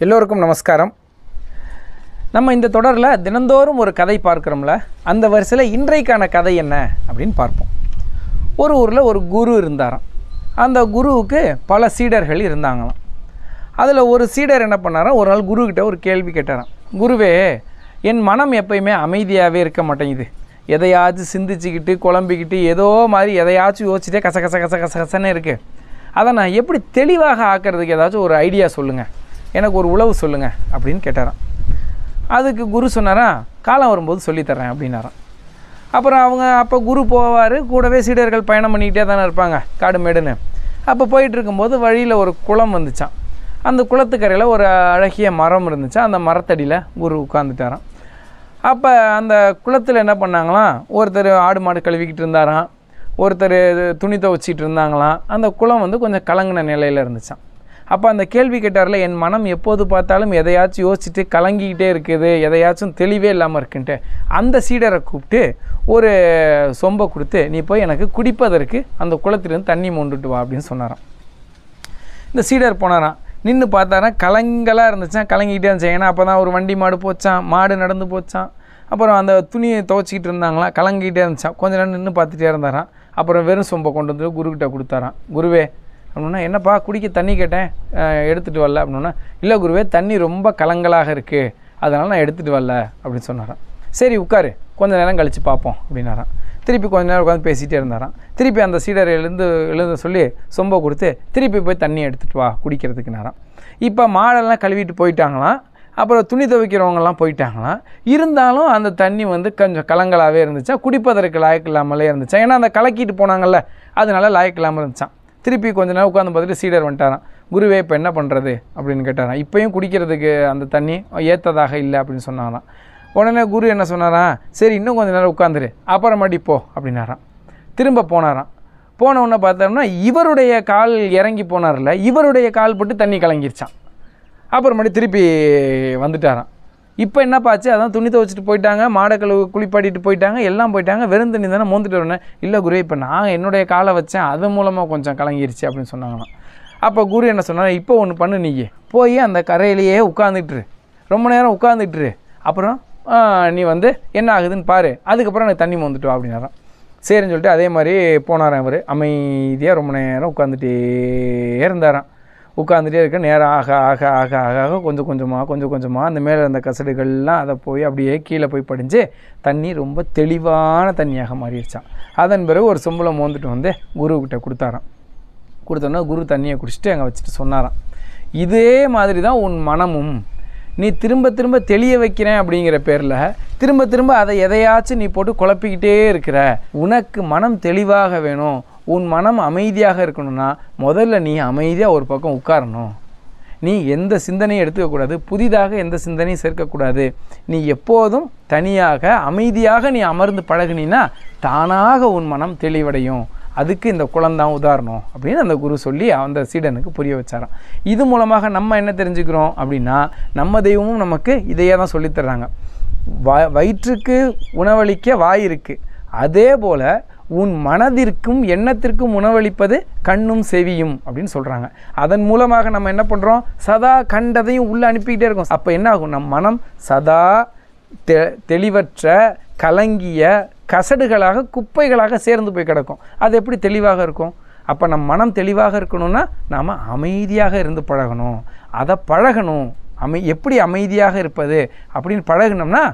எல்லோருக்கும் நமஸ்காரம். நம்ம இந்த தொடரில் தினந்தோறும் ஒரு கதை பார்க்குறோம்ல, அந்த வரிசையில் இன்றைக்கான கதை என்ன அப்படின்னு பார்ப்போம். ஒரு ஊரில் ஒரு குரு இருந்தாராம். அந்த குருவுக்கு பல சீடர்கள் இருந்தாங்களாம். அதில் ஒரு சீடர் என்ன பண்ணாராம், ஒரு நாள் குருக்கிட்ட ஒரு கேள்வி கேட்டாராம். குருவே, என் மனம் எப்பயுமே அமைதியாகவே இருக்க மாட்டேங்குது. எதையாச்சும் சிந்திச்சுக்கிட்டு குழம்பிக்கிட்டு ஏதோ மாதிரி எதையாச்சும் யோசிச்சுட்டே கசன்னு இருக்குது. அதை நான் எப்படி தெளிவாக ஆக்கிறதுக்கு ஏதாச்சும் ஒரு ஐடியா சொல்லுங்கள், எனக்கு ஒரு உளவு சொல்லுங்கள் அப்படின்னு கேட்டாராம். அதுக்கு குரு சொன்னாராம், காலம் வரும்போது சொல்லித்தரேன் அப்படின்னாராம். அப்புறம் அப்போ குரு போவார், கூடவே சீடர்கள் பயணம் பண்ணிக்கிட்டே தானே இருப்பாங்க காடு மேடுன்னு. அப்போ போயிட்டு இருக்கும்போது வழியில் ஒரு குளம் வந்துச்சான். அந்த குளத்துக்கரையில் ஒரு அழகிய மரம் இருந்துச்சான். அந்த மரத்தடியில் குரு உட்காந்துட்டாராம். அப்போ அந்த குளத்தில் என்ன பண்ணாங்களாம், ஒருத்தர் ஆடு மாடு கழுவிக்கிட்டு இருந்தாராம், ஒருத்தர் துணி துவைச்சிட்டு இருந்தாங்களாம். அந்த குளம் கொஞ்சம் கலங்கின நிலையில் இருந்துச்சான். அப்போ அந்த கேள்வி கேட்டார்ல, என் மனம் எப்போது பார்த்தாலும் எதையாச்சும் யோசிச்சுட்டு கலங்கிக்கிட்டே இருக்குது, எதையாச்சும் தெளிவே இல்லாமல் இருக்குன்ட்டு, அந்த சீடரை கூப்பிட்டு ஒரு சொம்பை கொடுத்து, நீ போய் எனக்கு குடிப்பதற்கு அந்த குளத்திலேருந்து தண்ணி மொண்டுட்டு வா அப்படின்னு சொன்னாராம். இந்த சீடர் போனாராம். நின்று பார்த்தாராம், கலங்கலாக இருந்துச்சான், கலங்கிக்கிட்டே இருந்துச்சு. ஏன்னா அப்போ தான் ஒரு வண்டி மாடு போச்சான், மாடு நடந்து போச்சான். அப்புறம் அந்த துணியை துவைச்சிக்கிட்டு இருந்தாங்களாம், கலங்கிக்கிட்டே இருந்துச்சான். கொஞ்ச நேரம் நின்று பார்த்துட்டே இருந்தாராம். அப்புறம் வெறும் சொம்பை கொண்டு வந்து குருக்கிட்ட கொடுத்தாராம். குருவே அப்படின்னா, என்னப்பா குடிக்க தண்ணி கேட்டேன், எடுத்துகிட்டு வரல அப்படின்னா, இல்லை குருவே, தண்ணி ரொம்ப கலங்கலாக இருக்குது, அதனால் நான் எடுத்துகிட்டு வரல அப்படின்னு சொன்னாராம். சரி உட்காரு, கொஞ்சம் நேரம் கழித்து பார்ப்போம் அப்படின்னாராம். திருப்பி கொஞ்ச நேரம் உட்காந்து பேசிகிட்டே இருந்தாராம். திருப்பி அந்த சீடர் எழுந்து சொல்லி சொம்பை கொடுத்து, திருப்பி போய் தண்ணி எடுத்துகிட்டு வா குடிக்கிறதுக்குனாராம். இப்போ மாடெல்லாம் கழுவிட்டு போயிட்டாங்களாம். அப்புறம் துணி துவைக்கிறவங்கெல்லாம் போயிட்டாங்களாம். இருந்தாலும் அந்த தண்ணி கொஞ்சம் கலங்களாகவே இருந்துச்சா, குடிப்பதற்கு லாயக்கு இல்லாமலே இருந்துச்சா. ஏன்னா அந்த கலக்கிட்டு போனாங்கல்ல, அதனால லாயக்கு இல்லாமல் இருந்துச்சான். திருப்பி கொஞ்ச நேரம் உட்காந்து பார்த்துட்டு சீடர் வந்துட்டாரான். குருவே, இப்போ என்ன பண்ணுறது அப்படின்னு கேட்டாரான். இப்போயும் குடிக்கிறதுக்கு அந்த தண்ணி ஏற்றதாக இல்லை அப்படின்னு சொன்னாராம். உடனே குரு என்ன சொன்னாராம், சரி இன்னும் கொஞ்சம் நேரம் உட்காந்துரு, அப்புறமாட்டி போ அப்படின்னாராம். திரும்ப போனாராம். போனவுடனே பார்த்தோம்னா இவருடைய கால் இறங்கி போனார்ல, இவருடைய கால் போட்டு தண்ணி கலங்கிருச்சான். அப்புறமாட்டி திருப்பி வந்துட்டாராம். இப்போ என்னப்பாச்சு, அதான் துணி துவைச்சிட்டு போயிட்டாங்க, மாடை குளிப்பாட்டிட்டு போயிட்டாங்க, எல்லாம் போயிட்டாங்க, வெறும் தண்ணி தானே மோந்துட்டு வரேன். இல்லை குரு, இப்போ நான் என்னுடைய காலை வச்சேன், அது மூலமாக கொஞ்சம் கலங்கிருச்சு அப்படின்னு சொன்னாங்களாம். அப்போ குரு என்ன சொன்னார், இப்போ ஒன்று பண்ணு, நீ போய் அந்த கரையிலேயே உட்காந்துட்டுரு, ரொம்ப நேரம் உட்காந்துட்டுரு, அப்புறம் நீ என்ன ஆகுதுன்னு பாரு, அதுக்கப்புறம் எனக்கு தண்ணி மோந்துட்டு வா அப்படின்னாராம். சரின்னு சொல்லிட்டு அதே மாதிரி போனாராம். இவர் அமைதியாக ரொம்ப நேரம் உட்காந்துட்டே இருந்தாராம். உட்காந்துட்டே இருக்க நேரம் ஆக ஆக ஆக ஆக ஆக கொஞ்சம் கொஞ்சமாக அந்த மேலே இருந்த கசடுகள்லாம் அதை போய் அப்படியே கீழே போய் படிஞ்சு தண்ணி ரொம்ப தெளிவான தண்ணியாக மாறிடுச்சான். அதன் பிறகு ஒரு சொம்பில் மோந்துட்டு குருக்கிட்ட கொடுத்தாராம். கொடுத்தோன்னா குரு தண்ணியை குடிச்சிட்டு அங்கே வச்சுட்டு சொன்னாராம், இதே மாதிரி தான் உன் மனமும், நீ திரும்ப திரும்ப தெளிய வைக்கிறேன் அப்படிங்கிற பேரில் திரும்ப அதை எதையாச்சும் நீ போட்டு குழப்பிக்கிட்டே இருக்கிற. உனக்கு மனம் தெளிவாக வேணும், உன் மனம் அமைதியாக இருக்கணும்னா முதல்ல நீ அமைதியாக ஒரு பக்கம் உட்காரணும். நீ எந்த சிந்தனையும் எடுத்துக்கக்கூடாது, புதிதாக எந்த சிந்தனையும் சேர்க்கக்கூடாது. நீ எப்போதும் தனியாக அமைதியாக நீ அமர்ந்து பழகினா தானாக உன் மனம் தெளிவடையும். அதுக்கு இந்த குளம்தான் உதாரணம் அப்படின்னு அந்த குரு சொல்லி அந்த சீடனுக்கு புரிய வச்சாராம். இது மூலமாக நம்ம என்ன தெரிஞ்சுக்கிறோம் அப்படின்னா, நம்ம தெய்வமும் நமக்கு இதையே தான் சொல்லித்தர்றாங்க. வயிற்றுக்கு உணவளிக்க வாய் இருக்குது, அதே போல் உன் மனதிற்கும் எண்ணத்திற்கும் உணவளிப்பது கண்ணும் செவியும் அப்படின்னு சொல்கிறாங்க. அதன் மூலமாக நம்ம என்ன பண்ணுறோம், சதா கண்டதையும் உள்ளே அனுப்பிக்கிட்டே இருக்கோம். அப்போ என்ன ஆகும், நம் மனம் சதா தெளிவற்ற கலங்கிய கசடுகளாக குப்பைகளாக சேர்ந்து போய் கிடக்கும். அது எப்படி தெளிவாக இருக்கும்? அப்போ நம் மனம் தெளிவாக இருக்கணும்னா நாம் அமைதியாக இருந்து பழகணும், அதை பழகணும். எப்படி அமைதியாக இருப்பது அப்படின்னு பழகினோம்னா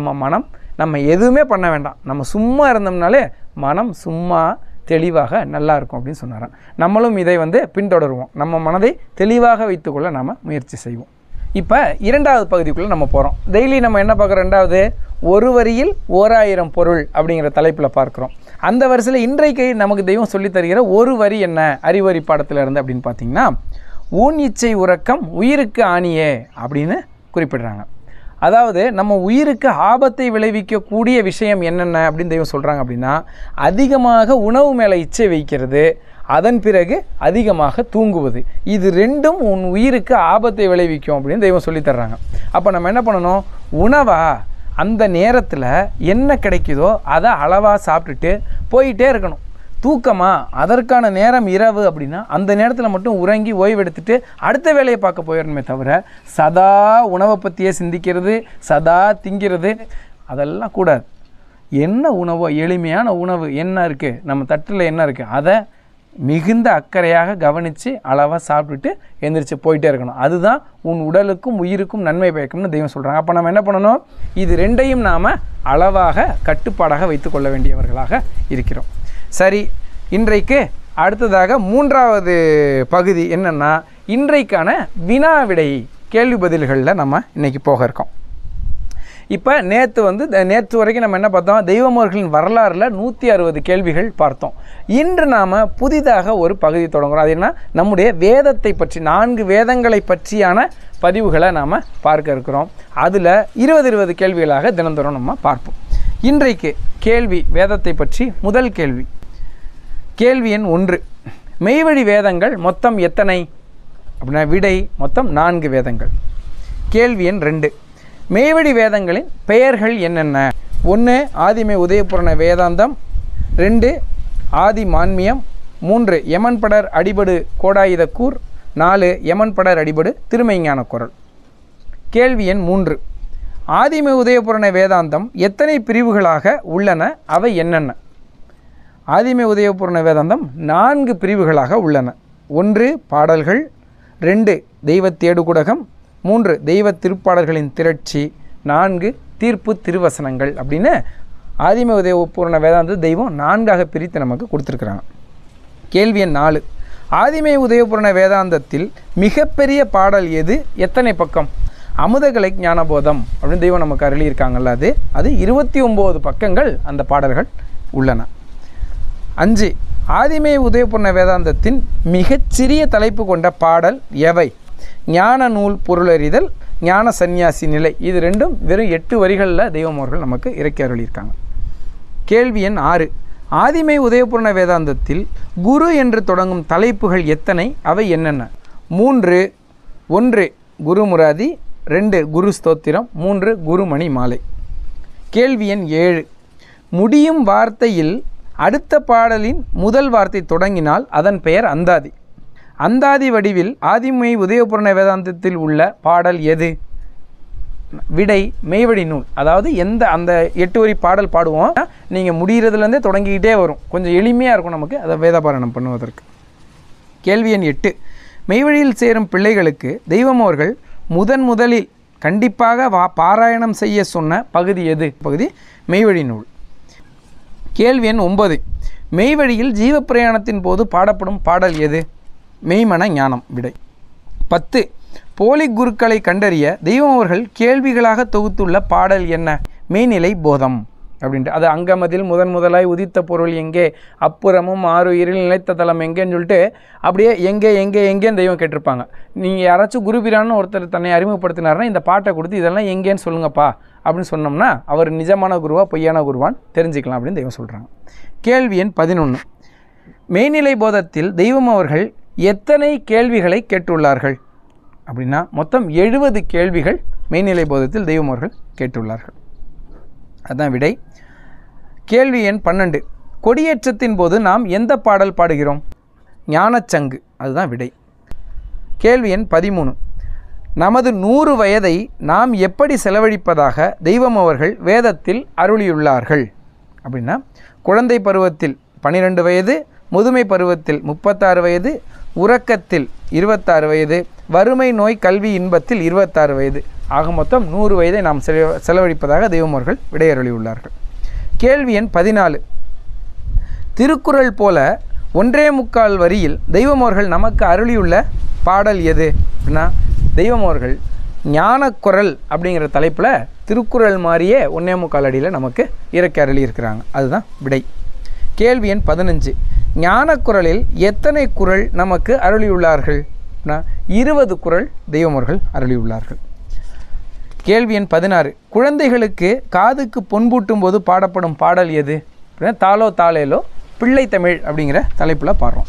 நம்ம எதுவுமே பண்ண வேண்டாம், நம்ம சும்மா இருந்தோம்னாலே மனம் சும்மா தெளிவாக நல்லா இருக்கும் அப்படின்னு சொன்னாராம். நம்மளும் இதை பின்தொடருவோம். நம்ம மனதை தெளிவாக வைத்துக்கொள்ள நாம் முயற்சி செய்வோம். இப்போ இரண்டாவது பகுதிக்குள்ளே நம்ம போகிறோம். டெய்லி நம்ம என்ன பார்க்குறோம், ரெண்டாவது ஒரு வரியில் 1000 பொருள் அப்படிங்கிற தலைப்பில் பார்க்குறோம். அந்த வரிசையில் இன்றைக்கு நமக்கு தெய்வம் சொல்லித் தருகிற ஒரு வரி என்ன, அறிவரி பாடத்தில் இருந்து அப்படின்னு பார்த்தீங்கன்னா, ஊன் இச்சை உறக்கம் உயிருக்கு ஆணியே அப்படின்னு குறிப்பிடுறாங்க. அதாவது நம்ம உயிருக்கு ஆபத்தை விளைவிக்கக்கூடிய விஷயம் என்னென்ன அப்படின்னு தெய்வம் சொல்கிறாங்க அப்படின்னா, அதிகமாக உணவு மேலே இச்சை வைக்கிறது, அதன் பிறகு அதிகமாக தூங்குவது. இது ரெண்டும் உன் உயிருக்கு ஆபத்தை விளைவிக்கும் அப்படின்னு தெய்வம் சொல்லித்தர்றாங்க. அப்போ நம்ம என்ன பண்ணணும், உணவா அந்த நேரத்தில் என்ன கிடைக்குதோ அதை அளவாக சாப்பிட்டுட்டு போயிட்டே இருக்கணும். தூக்கமா, அதற்கான நேரம் இரவு அப்படின்னா அந்த நேரத்தில் மட்டும் உறங்கி ஓய்வெடுத்துட்டு அடுத்த வேலையை பார்க்க போயிடணுமே தவிர சதா உணவை பற்றியே சிந்திக்கிறது, சதா திங்கிறது அதெல்லாம் கூடாது. என்ன உணவோ, எளிமையான உணவு என்ன இருக்குது, நம்ம தட்டில் என்ன இருக்குது, அதை மிகுந்த அக்கறையாக கவனித்து அளவாக சாப்பிட்டுட்டு எந்திரிச்சு போயிட்டே இருக்கணும். அதுதான் உன் உடலுக்கும் உயிருக்கும் நன்மை பயக்கும்னு தெய்வம் சொல்கிறாங்க. அப்போ நம்ம என்ன பண்ணணும்? இது ரெண்டையும் நாம் அளவாக கட்டுப்பாடாக வைத்து கொள்ள வேண்டியவர்களாக இருக்கிறோம். சரி, இன்றைக்கு அடுத்ததாக 3வது பகுதி என்னென்னா, இன்றைக்கான வினா விடை கேள்வி பதில்களில் நம்ம இன்றைக்கி போக இருக்கோம். இப்போ நேற்று வரைக்கும் நம்ம என்ன பார்த்தோம்? தெய்வமோர்களின் வரலாறில் 160 கேள்விகள் பார்த்தோம். இன்று நாம் புதிதாக ஒரு பகுதி தொடங்குகிறோம். அது என்ன? நம்முடைய வேதத்தை பற்றி 4 வேதங்களை பற்றியான பதிவுகளை நாம் பார்க்க இருக்கிறோம். அதில் 20 கேள்விகளாக தினந்தோறும் நம்ம பார்ப்போம். இன்றைக்கு கேள்வி வேதத்தை பற்றி முதல் கேள்வி. கேள்வி எண் 1, மெய்வழி வேதங்கள் மொத்தம் எத்தனை அப்படின்னா விடை மொத்தம் 4 வேதங்கள். கேள்வி எண் 2, மெய்வழி வேதங்களின் பெயர்கள் என்னென்ன? 1 ஆதிமை உதயபுரண வேதாந்தம், 2 ஆதி மான்மியம், 3 யமன்படர் அடிபடு கோடாயுதக்கூர், 4 யமன்படர் அடிபடு திருமெய்ஞான குறள். கேள்வி எண் 3, ஆதிமை உதயபுரண வேதாந்தம் எத்தனை பிரிவுகளாக உள்ளன? அவை என்னென்ன? ஆதிமை உதயபுரண வேதாந்தம் 4 பிரிவுகளாக உள்ளன. 1 பாடல்கள், 2 தெய்வ தேடுகுடகம், 3 தெய்வ திருப்பாடல்களின் திரட்சி, 4 தீர்ப்பு திருவசனங்கள் அப்படின்னு ஆதிமை உதயபூர்ண வேதாந்த தெய்வம் 4ஆக பிரித்து நமக்கு கொடுத்துருக்குறாங்க. கேள்வி எண் 4, ஆதிமை உதயபூர்ண வேதாந்தத்தில் மிகப்பெரிய பாடல் எது? எத்தனை பக்கம்? அமுதகலை ஞானபோதம் அப்படின்னு தெய்வம் நமக்கு அருளியிருக்காங்கல்ல, அது 29 பக்கங்கள் அந்த பாடல்கள் உள்ளன. 5 ஆதிமை உதயபூர்ண வேதாந்தத்தின் மிகச்சிறிய தலைப்பு கொண்ட பாடல் எவை? ஞான நூல் பொருளறிதல், ஞான சந்நியாசி நிலை. இது ரெண்டும் வெறும் 8 வரிகளில் தெய்வமோர்கள் நமக்கு இறக்கி அருளியிருக்காங்க. கேள்வி எண் 6, ஆதிமை உதயபூர்ண வேதாந்தத்தில் குரு என்று தொடங்கும் தலைப்புகள் எத்தனை? அவை என்னென்ன? 3 1 குருமுராதி, 2 குரு ஸ்தோத்திரம், 3 குருமணி மாலை. கேள்வி எண் 7, முடியும் வார்த்தையில் அடுத்த பாடலின் முதல் வார்த்தை தொடங்கினால் அதன் பெயர் அந்தாதி. அந்தாதி வடிவில் ஆதிமை உதயபூர்ண வேதாந்தத்தில் உள்ள பாடல் எது? விடை மெய்வழி நூல். அதாவது அந்த 8 வரி பாடல் பாடுவோம், நீங்கள் முடிகிறதுலேருந்தே தொடங்கிக்கிட்டே வரும். கொஞ்சம் எளிமையாக இருக்கும் நமக்கு அதை வேதபாராயணம் பண்ணுவதற்கு. கேள்வி எண் 8, மெய்வழியில் சேரும் பிள்ளைகளுக்கு தெய்வமோர்கள் முதலில் கண்டிப்பாக பாராயணம் செய்ய சொன்ன பகுதி எது? பகுதி மெய்வழி நூல். கேள்வி எண் 9, மெய்வழியில் ஜீவப்பிரயாணத்தின் போது பாடப்படும் பாடல் எது? மெய்மன ஞானம். விடை. 10 போலி குருக்களை கண்டறிய தெய்வமோர்கள் கேள்விகளாக தொகுத்துள்ள பாடல் என்ன? மெய்நிலை போதம் அப்படின்ட்டு. அது அங்கமதில் முதலாய் உதித்த பொருள் எங்கே, அப்புறமும் 6 உயிரில் நிலைத்த தலம் எங்கேன்னு சொல்லிட்டு அப்படியே எங்கேன்னு தெய்வம் கேட்டிருப்பாங்க. நீங்கள் யாராச்சும் குருபிரான்னு ஒருத்தர் தன்னை அறிமுகப்படுத்தினார்னா இந்த பாட்டை கொடுத்து இதெல்லாம் எங்கேன்னு சொல்லுங்கப்பா அப்படின்னு சொன்னோம்னா அவர் நிஜமான குருவா பொய்யான குருவான்னு தெரிஞ்சுக்கலாம் அப்படின்னு தெய்வம் சொல்கிறாங்க. கேள்வி எண் 11, மெய்நிலை போதத்தில் தெய்வம் அவர்கள் எத்தனை கேள்விகளை கேட்டுள்ளார்கள் அப்படின்னா மொத்தம் 70 கேள்விகள் மெய்நிலை போதத்தில் தெய்வம் அவர்கள் கேட்டுள்ளார்கள். அதுதான் விடை. கேள்வி எண் 12, கொடியேற்றத்தின் போது நாம் எந்த பாடல் பாடுகிறோம்? ஞானச்சங்கு. அதுதான் விடை. கேள்வி எண் 13, நமது 100 வயதை நாம் எப்படி செலவழிப்பதாக தெய்வம் அவர்கள் வேதத்தில் அருளியுள்ளார்கள் அப்படின்னா குழந்தை பருவத்தில் 12 வயது, முதுமை பருவத்தில் 36 வயது, உறக்கத்தில் 26 வயது, வறுமை நோய் கல்வி இன்பத்தில் 26 வயது, ஆக மொத்தம் 100 வயதை நாம் செலவழிப்பதாக தெய்வம் அவர்கள் விடையருளியுள்ளார்கள். கேள்வி எண் 14, திருக்குறள் போல 1.25 வரியில் தெய்வம் அவர்கள் நமக்கு அருளியுள்ள பாடல் எது அப்படின்னா தெய்வம் அவர்கள் ஞானக்குறள் அப்படிங்கிற தலைப்பில் திருக்குறள் மாதிரியே 1.25 அடியில் நமக்கு இறக்கி அருளியிருக்கிறாங்க. அதுதான் விடை. கேள்வி எண் 15, ஞானக்குறளில் எத்தனை குறள் நமக்கு அருளியுள்ளார்கள்? 20 குறள் தெய்வம் அவர்கள் அருளியுள்ளார்கள். கேள்வி எண் 16, குழந்தைகளுக்கு காதுக்கு பொன்பூட்டும் போது பாடப்படும் பாடல் எது அப்படின்னா தாளோ தாளேலோ பிள்ளை தமிழ் அப்படிங்கிற தலைப்பில் பாடுறோம்.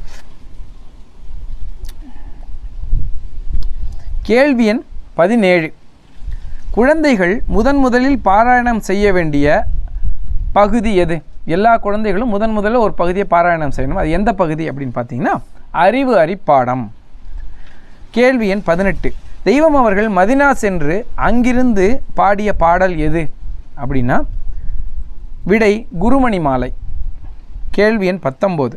கேள்வி எண் 17, குழந்தைகள் முதலில் பாராயணம் செய்ய வேண்டிய பகுதி எது? எல்லா குழந்தைகளும் முதல்ல ஒரு பகுதியை பாராயணம் செய்யணும். அது எந்த பகுதி அப்படின்னு பார்த்தீங்கன்னா அறிவு அரிப்பாடம். கேள்வி எண் 18. தெய்வம் அவர்கள் மதினா சென்று அங்கிருந்து பாடிய பாடல் எது அப்படின்னா விடை குருமணி மாலை. கேள்வி எண் 19.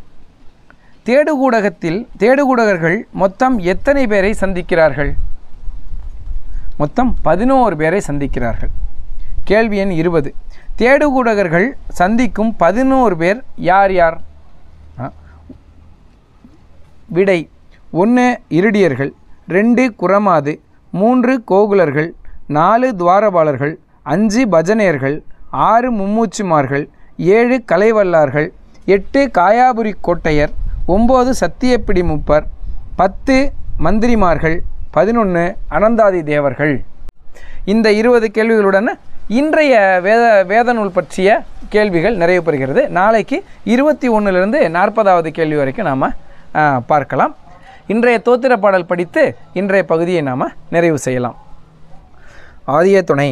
தேடுகூடகர்கள் மொத்தம் எத்தனை பேரை சந்திக்கிறார்கள்? மொத்தம் 11 பேரை சந்திக்கிறார்கள். கேள்வி எண் 20. தேடுகூடகர்கள் சந்திக்கும் 11 பேர் யார் யார்? விடை 1 இருடியர்கள், 2 குரமாது, 3 கோகுலர்கள், 4 துவாரபாலர்கள், 5 பஜனையர்கள், 6 மும்மூச்சுமார்கள், 7 கலைவல்லார்கள், 8 காயாபுரி கோட்டையர், 9 சத்தியப்பிடி முப்பர், 10 மந்திரிமார்கள், 11 அனந்தாதி தேவர்கள். இந்த 20 கேள்விகளுடன் இன்றைய வேத நூல் பற்றிய கேள்விகள் நிறைவு பெறுகிறது. நாளைக்கு 21லிருந்து 40வது கேள்வி வரைக்கும் நாம் பார்க்கலாம். இன்றைய தோத்திர பாடல் படித்து இன்றைய பகுதியை நாம் நிறைவு செய்யலாம். ஆதிய துணை.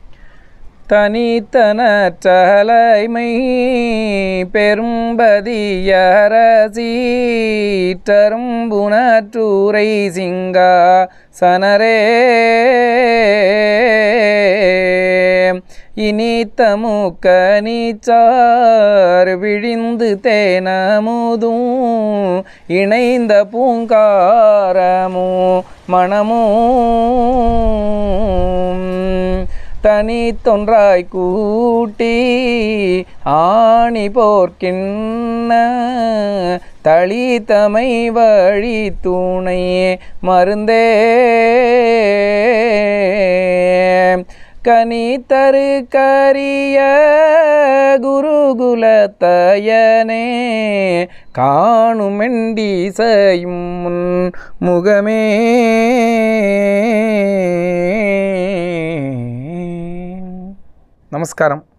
தனித்தனற்றலைமை பெரும்பதியரசீட்டரும்புணற்றூரை சிங்கா சனரே இனித்தமுக்க நீச்சார் விழிந்து தேனமுதும் இணைந்த பூங்காரமோ மணமும் தனித்தொன்றாய் கூட்டி ஆணி போர்க்கின்ன தளித்தமை வழி துணை மருந்தே கனித்தரு கரிய குருகுலத்தயனே காணுமெண்டீசையும் முன் முகமே. நமஸ்காரம்.